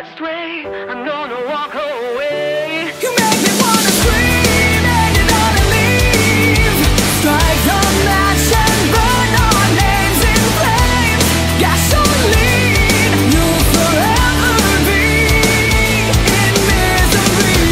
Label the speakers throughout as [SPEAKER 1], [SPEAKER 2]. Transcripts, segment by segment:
[SPEAKER 1] worst way, I'm gonna walk away.
[SPEAKER 2] You make me wanna scream and you wanna leave. Strike the match and burn our names in flames. Gasoline, you'll forever be in misery.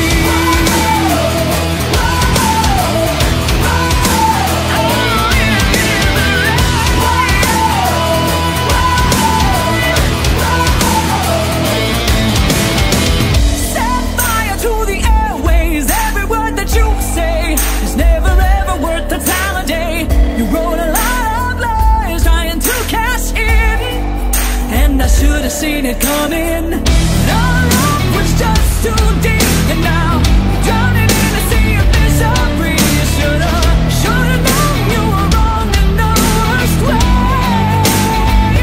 [SPEAKER 2] Set fire to the airways. Every word that you say is never ever worth the time of day. You wrote a lot of lies trying to cash in, and I should have seen it coming. But our love was just too deep, and now drowning in a sea of misery. You should've known you were wrong in the worst way.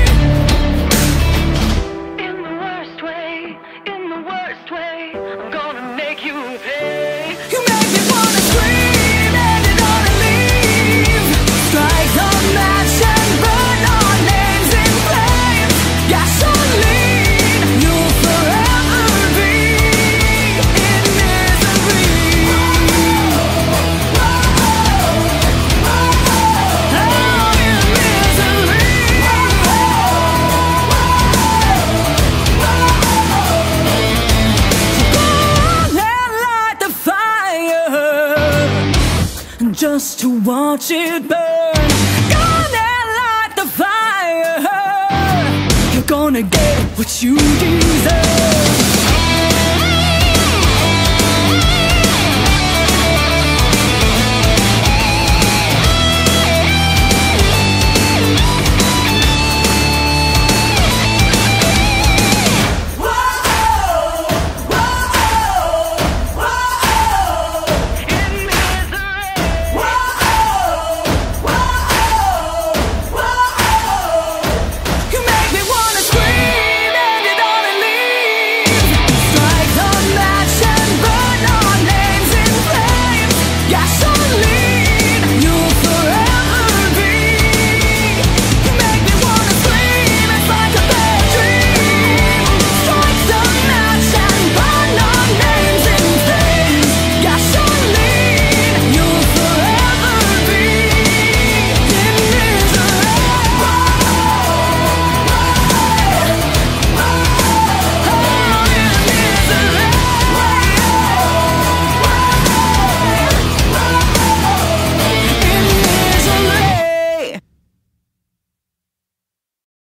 [SPEAKER 1] In the worst way, in the worst way, I'm gonna make you pay.
[SPEAKER 2] You make me wanna scream and you wanna leave. Strike the match and burn our names in flames. Gasoline, you'll forever be in misery. Just to watch it burn. Gonna light the fire. You're gonna get what you deserve.